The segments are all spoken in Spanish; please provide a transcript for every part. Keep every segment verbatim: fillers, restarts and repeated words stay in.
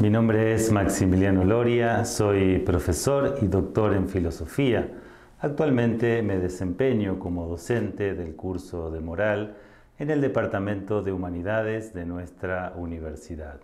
Mi nombre es Maximiliano Loria, soy profesor y doctor en filosofía. Actualmente me desempeño como docente del curso de Moral en el Departamento de Humanidades de nuestra universidad.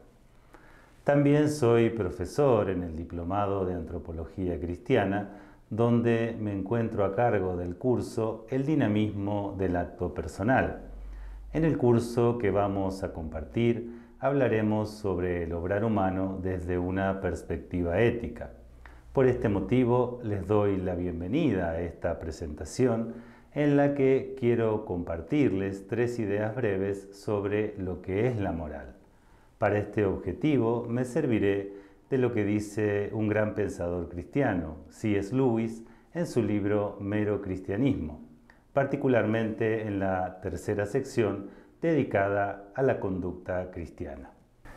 También soy profesor en el Diplomado de Antropología Cristiana, donde me encuentro a cargo del curso El dinamismo del acto personal. En el curso que vamos a compartir hablaremos sobre el obrar humano desde una perspectiva ética. Por este motivo les doy la bienvenida a esta presentación en la que quiero compartirles tres ideas breves sobre lo que es la moral. Para este objetivo me serviré de lo que dice un gran pensador cristiano, C S Lewis, en su libro Mero Cristianismo, particularmente en la tercera sección dedicada a la conducta cristiana.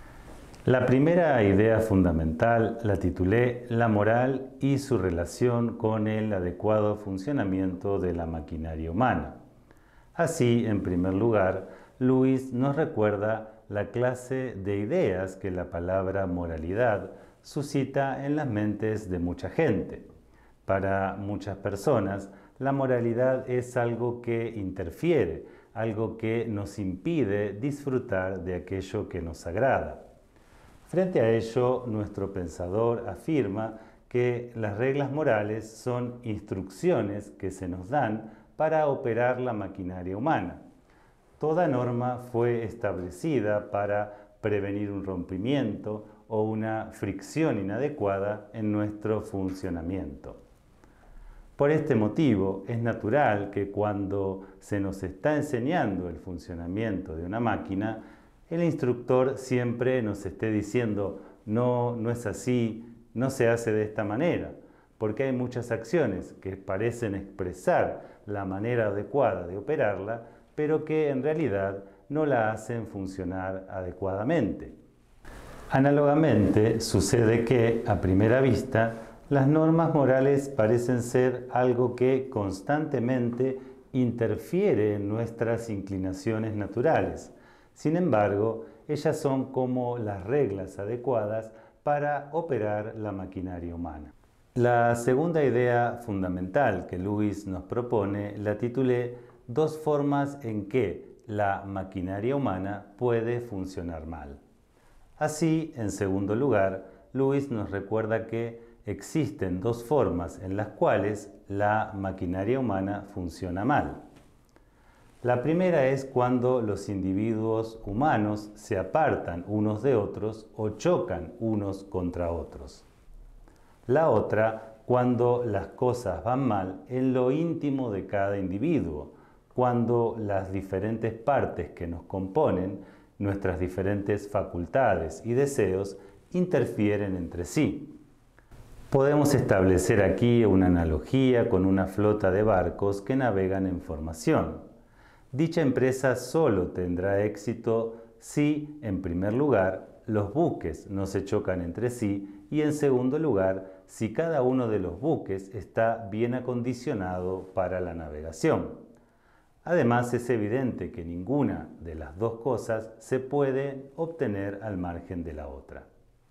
La primera idea fundamental la titulé La moral y su relación con el adecuado funcionamiento de la maquinaria humana. Así, en primer lugar, Lewis nos recuerda la clase de ideas que la palabra moralidad suscita en las mentes de mucha gente. Para muchas personas, la moralidad es algo que interfiere, algo que nos impide disfrutar de aquello que nos agrada. Frente a ello, nuestro pensador afirma que las reglas morales son instrucciones que se nos dan para operar la maquinaria humana. Toda norma fue establecida para prevenir un rompimiento o una fricción inadecuada en nuestro funcionamiento. Por este motivo, es natural que cuando se nos está enseñando el funcionamiento de una máquina, el instructor siempre nos esté diciendo, no, no es así, no se hace de esta manera, porque hay muchas acciones que parecen expresar la manera adecuada de operarla, pero que en realidad no la hacen funcionar adecuadamente. Análogamente, sucede que, a primera vista, las normas morales parecen ser algo que constantemente interfiere en nuestras inclinaciones naturales. Sin embargo, ellas son como las reglas adecuadas para operar la maquinaria humana. La segunda idea fundamental que Lewis nos propone la titulé Dos formas en que la maquinaria humana puede funcionar mal. Así, en segundo lugar, Lewis nos recuerda que existen dos formas en las cuales la maquinaria humana funciona mal. La primera es cuando los individuos humanos se apartan unos de otros o chocan unos contra otros. La otra, cuando las cosas van mal en lo íntimo de cada individuo, cuando las diferentes partes que nos componen, nuestras diferentes facultades y deseos, interfieren entre sí. Podemos establecer aquí una analogía con una flota de barcos que navegan en formación. Dicha empresa solo tendrá éxito si, en primer lugar, los buques no se chocan entre sí y, en segundo lugar, si cada uno de los buques está bien acondicionado para la navegación. Además, es evidente que ninguna de las dos cosas se puede obtener al margen de la otra.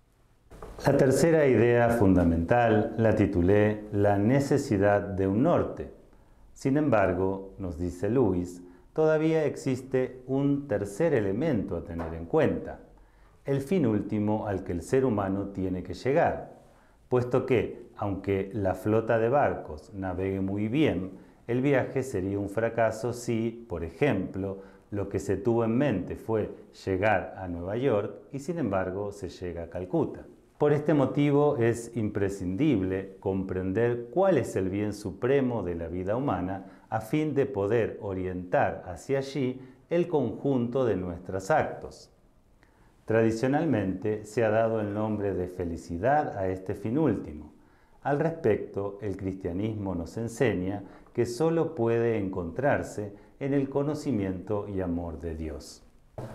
La tercera idea fundamental la titulé La necesidad de un norte. Sin embargo, nos dice Lewis, todavía existe un tercer elemento a tener en cuenta, el fin último al que el ser humano tiene que llegar, puesto que, aunque la flota de barcos navegue muy bien, el viaje sería un fracaso si, por ejemplo, lo que se tuvo en mente fue llegar a Nueva York y sin embargo se llega a Calcuta. Por este motivo es imprescindible comprender cuál es el bien supremo de la vida humana a fin de poder orientar hacia allí el conjunto de nuestros actos. Tradicionalmente se ha dado el nombre de felicidad a este fin último. Al respecto, el cristianismo nos enseña que solo puede encontrarse en el conocimiento y amor de Dios.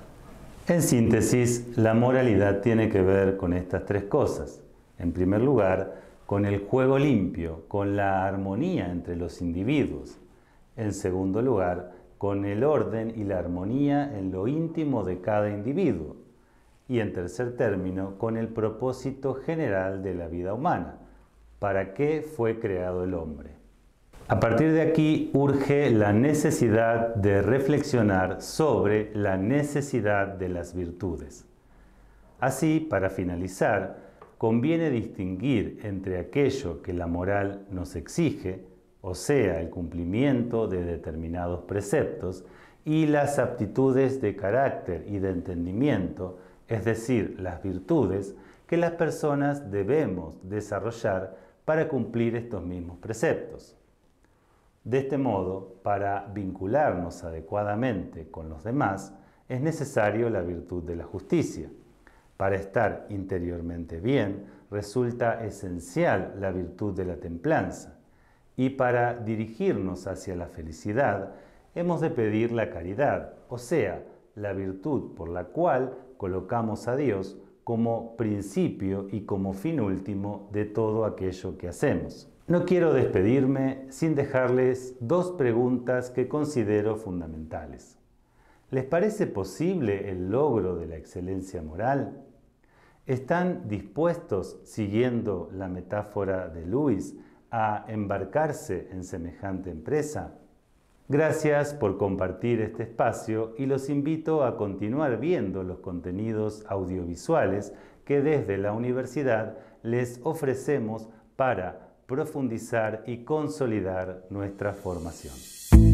En síntesis, la moralidad tiene que ver con estas tres cosas. En primer lugar, con el juego limpio, con la armonía entre los individuos. En segundo lugar, con el orden y la armonía en lo íntimo de cada individuo. y en tercer término con el propósito general de la vida humana. ¿Para qué fue creado el hombre? A partir de aquí urge la necesidad de reflexionar sobre la necesidad de las virtudes. Así, para finalizar, conviene distinguir entre aquello que la moral nos exige, o sea, el cumplimiento de determinados preceptos, y las aptitudes de carácter y de entendimiento, es decir, las virtudes que las personas debemos desarrollar para cumplir estos mismos preceptos. De este modo, para vincularnos adecuadamente con los demás, es necesario la virtud de la justicia. Para estar interiormente bien, resulta esencial la virtud de la templanza. Y para dirigirnos hacia la felicidad, hemos de pedir la caridad, o sea, la virtud por la cual colocamos a Dios como principio y como fin último de todo aquello que hacemos. No quiero despedirme sin dejarles dos preguntas que considero fundamentales. ¿Les parece posible el logro de la excelencia moral? ¿Están dispuestos, siguiendo la metáfora de Lewis, a embarcarse en semejante empresa? Gracias por compartir este espacio y los invito a continuar viendo los contenidos audiovisuales que desde la universidad les ofrecemos para profundizar y consolidar nuestra formación.